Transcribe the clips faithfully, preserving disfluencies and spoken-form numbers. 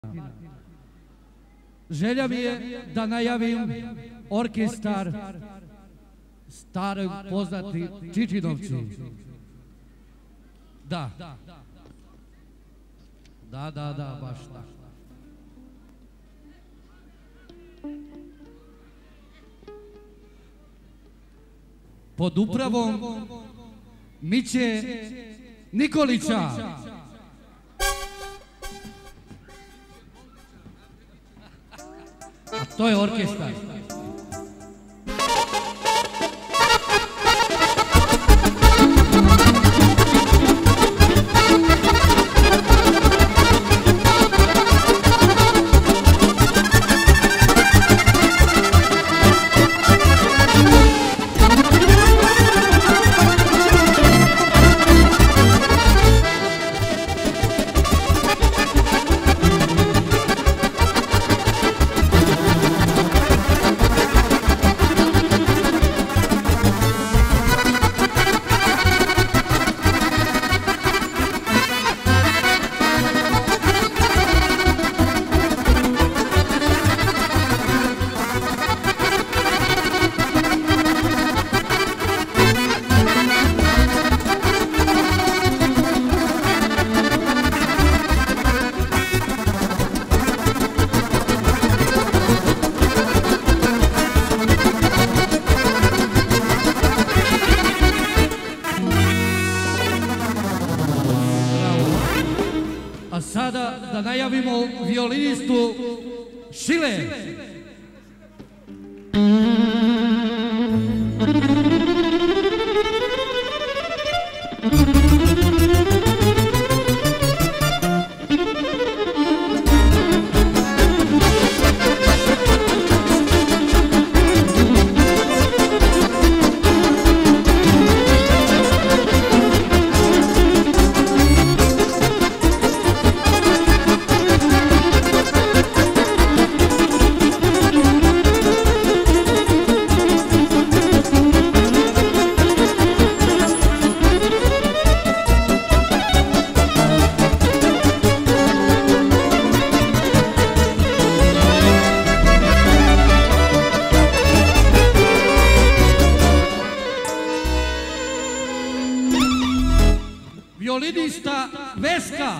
Želja mi je da najavim orkestar stari poznati Čičinovci. Da. Da, da, da, baš tako. Pod upravom Miće Nikolića. A to je orkestar. Sada da najavimo violinistu Šile. Violinista Veska.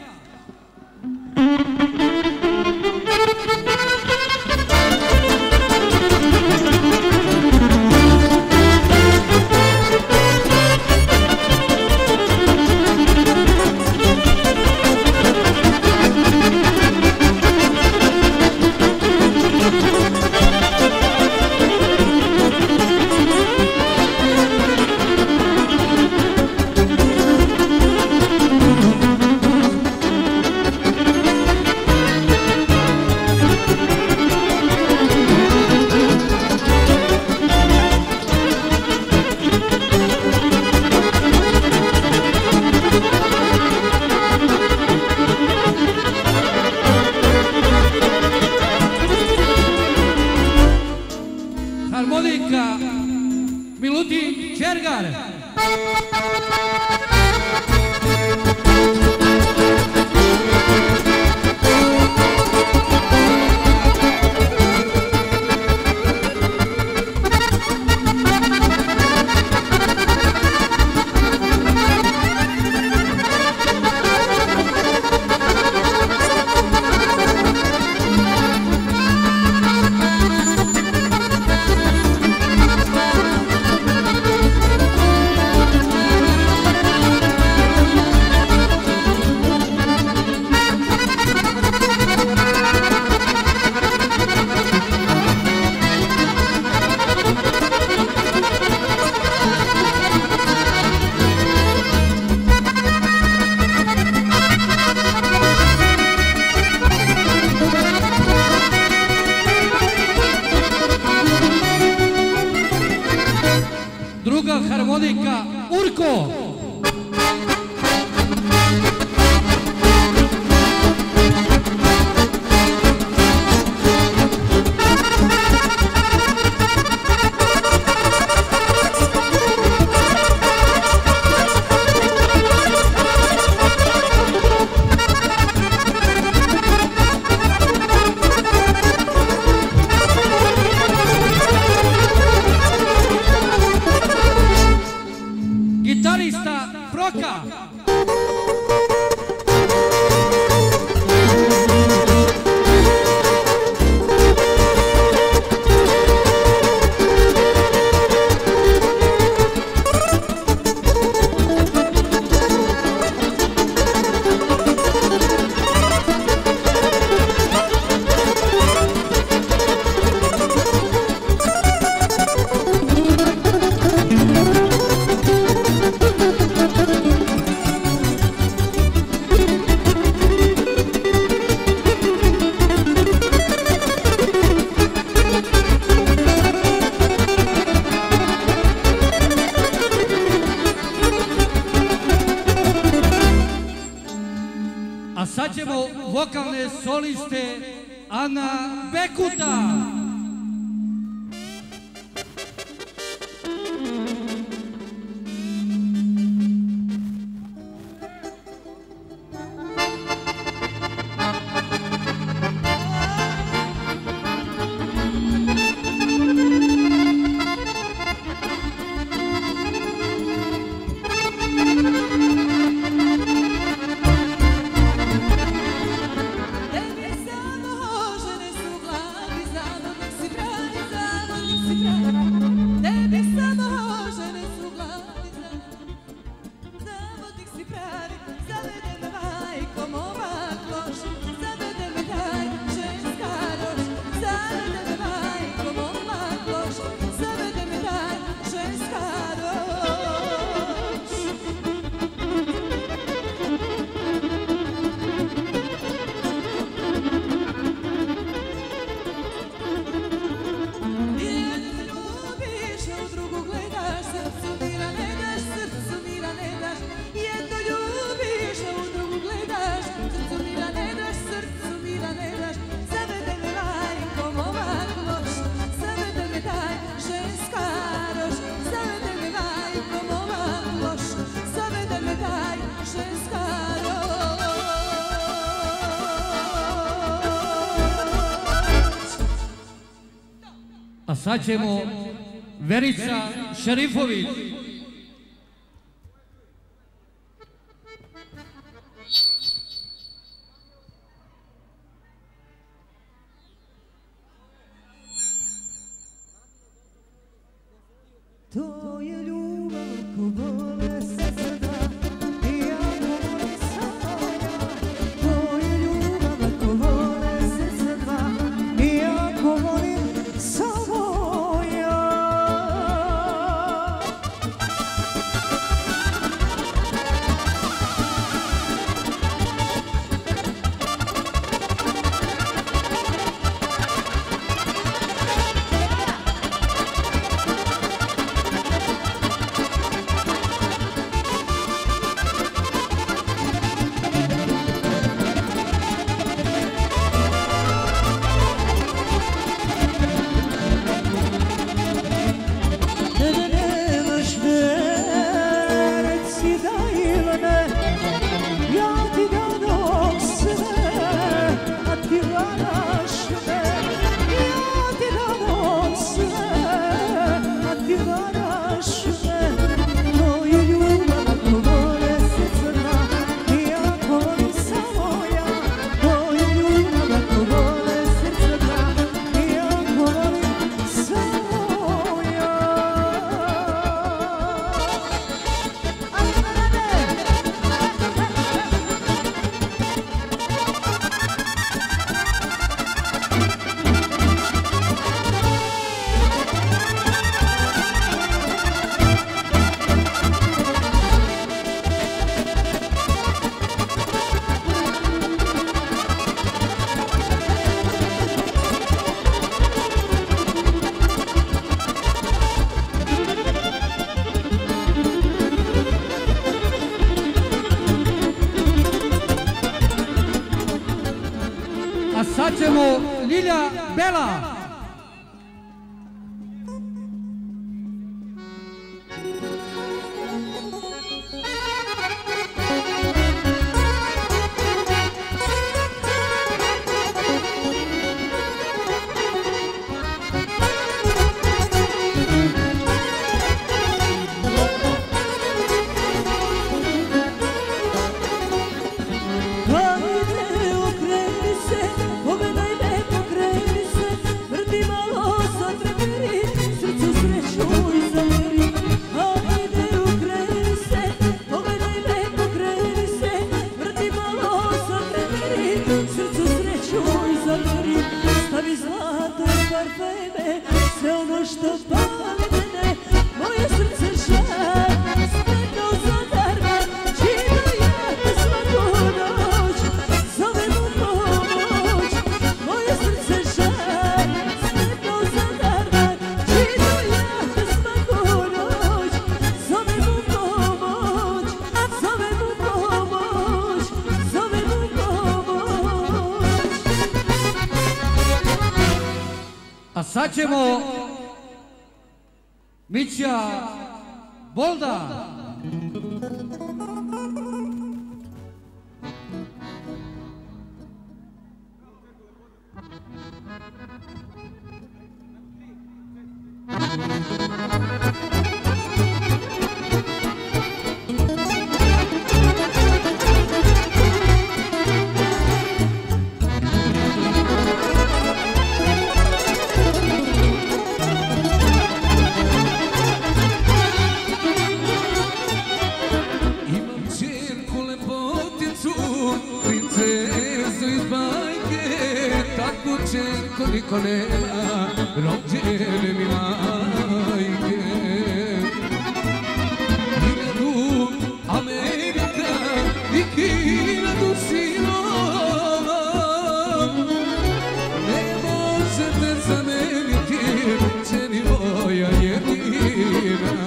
Harmonika Milutin Čergar. Druga harmonika Urko. soliste Ana Bekuta. A sad ćemo Verica Šerifović. To je ljubav ko vole srca dva, i ja volim samo ja. To je ljubav ko vole srca dva, i ja volim samo ja. A sad ćemo Ljilja Bela. sad ćemo Mića Bolda. Niko nema rođene mi majke. Hiljadu Amerika i hiljadu sinova ne možete zameniti ceni moja jedina.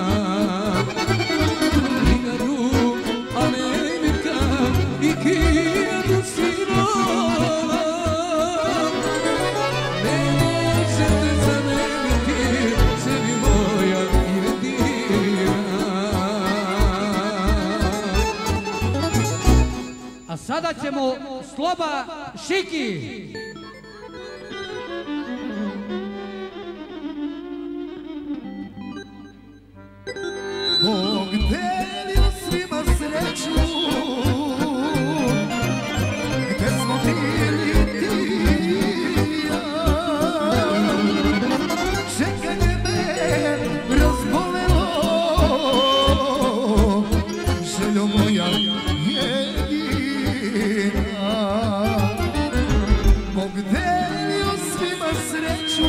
Hiljadu Amerika i hiljadu sinova A sada ćemo Sloba Šiki. Bog delio svima sreću, gde smo bili ti i ja. Čekanje me razbolelo, željo moja Bog delio svima sreću,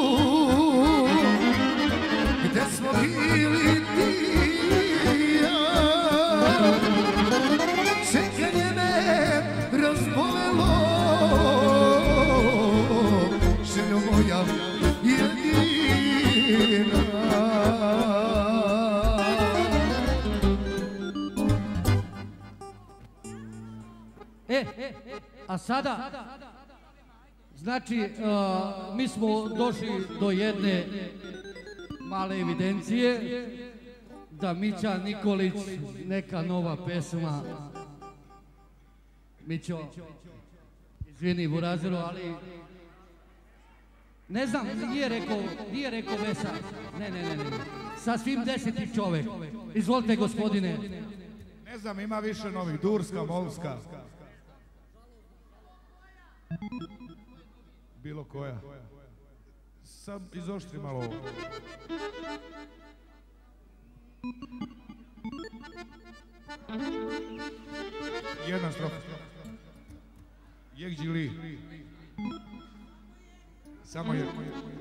gde smo bili ti i ja. Čekanje me razbolelo, željo moja jedina. E, a sada, znači, uh, mi smo došli do jedne male evidencije da Mića Nikolić, neka nova pesma. Mićo, izvini Burazeru, ali ne znam, nije rekao, nije rekao Vesa, ne, ne, ne, ne, sa svim deseti čovek. Izvolite gospodine. Ne znam, ima više novih, Durska, Molska. Bilo koja. Sam izoštri malo ovo. Jedna strofa. Jekđi li. Samo je.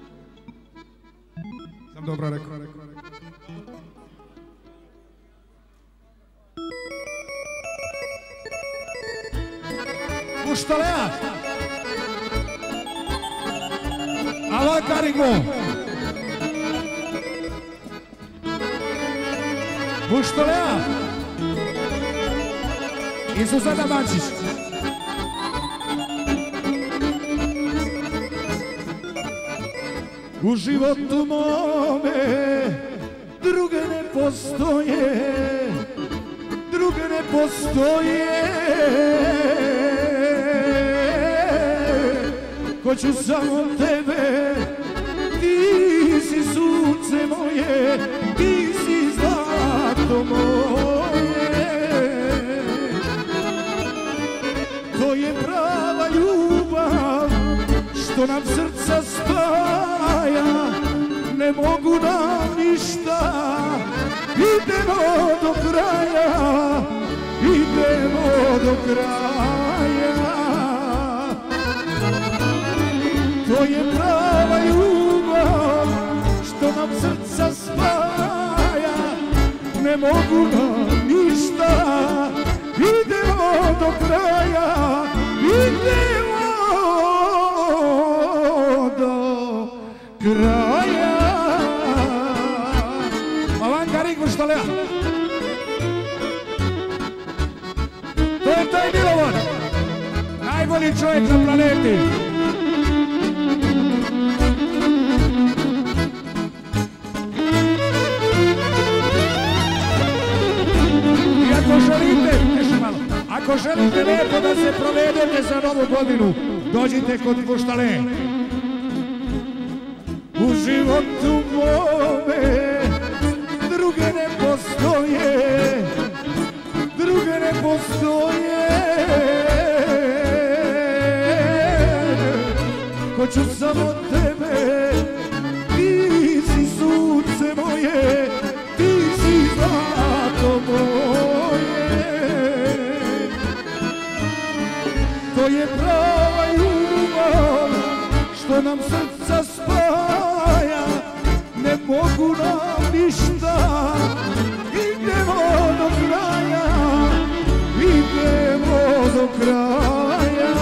Sam dobro rekao. Puštolea! Alo, Karigo! Puštolea! I Suzana Bančić! U životu mome druge ne postoje, druge ne postoje. Hoću samo tebe, ti si sunce moje, ti si zlato moje. To je prava ljubav, što nam srca spaja, ne mogu nam ništa, idemo do kraja, idemo do kraja. To je prava ljubav, što nam srca spaja, ne mogu nam ništa, idemo do kraja, idemo do kraja. Avanka Rik Štalea. To je taj Milovan, najbolji čovjek na planeti. želite lijepo da se provedete za novu godinu, dođite kod Guštale. U životu mome druge ne postoje, druge ne postoje. Hoću samo tebe, ti si sunce moje, ti si zlato moje. To je prava ljubav što nam srca spaja, ne mogu nam ništa, idemo do kraja, idemo do kraja.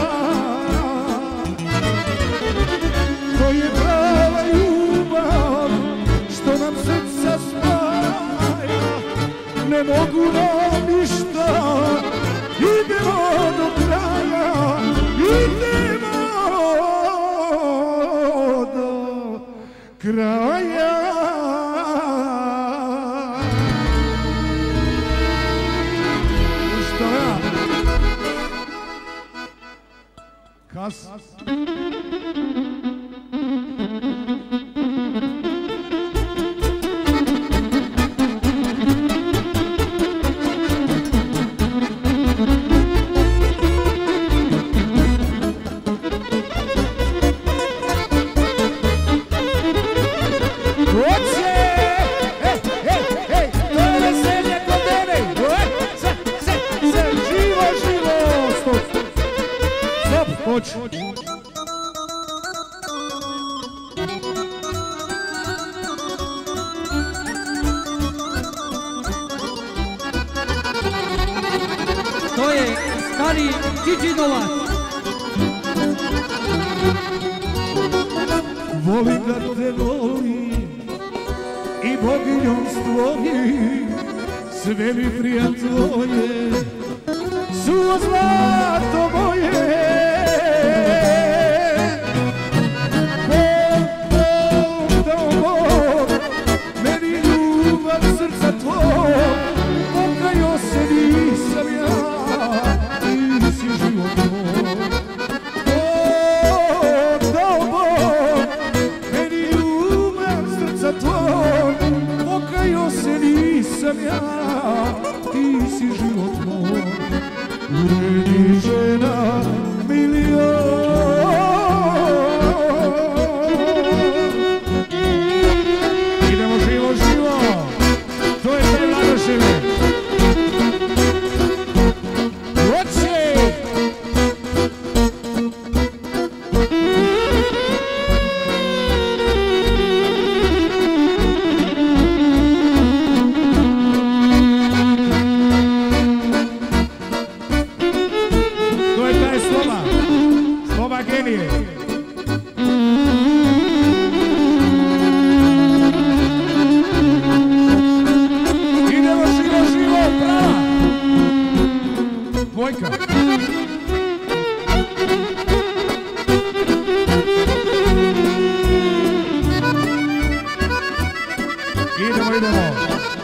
To je prava ljubav što nam srca spaja, ne mogu nam ništa, idemo do kraja, idemo do kraja. Što ja? Kas? To je stari Čičinovac. Volim da te volim i boginjom stvojim, sve mi prija tvoje su zlato moje. Bog, Bog dao Bog meni ljubav srca tvoj, pokajao se nisam ja, ti si život moj. Bog dao Bog meni ljubav srca tvoj, pokajao se nisam ja, ti si život moj. Uredi žena milion. Idemo živo, živo, to je sve navršene. Hoće! To je taj Sloba, Sloba genije. Idemo živo, živo, prava. Dvojka. Idemo, idemo.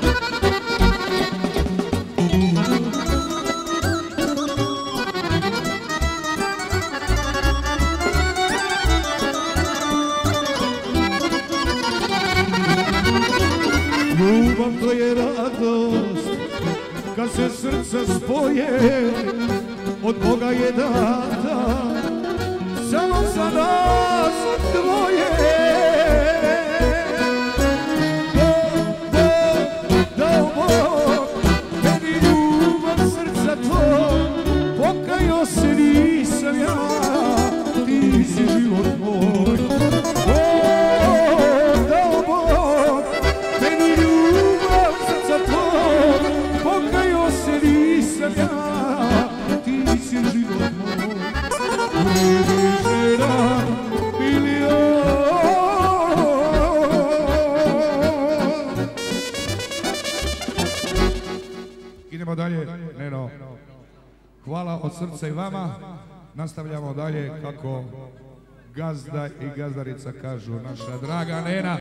Ljubav to je radost kad se srca spoje, od Boga je data samo za nas dvoje. Bog, Bog dao Bog meni ljubav srca tvoj, pokajao se nisam ja, ti si život moj. Bog dao Bog meni ljubav srca tvoj, pokajao se nisam ja, ti si život moj. Uredi žena milion. Idemo dalje, Neno. Hvala od srca i vama. Nastavljamo dalje kako gazda i gazdarica kažu, naša draga Nena.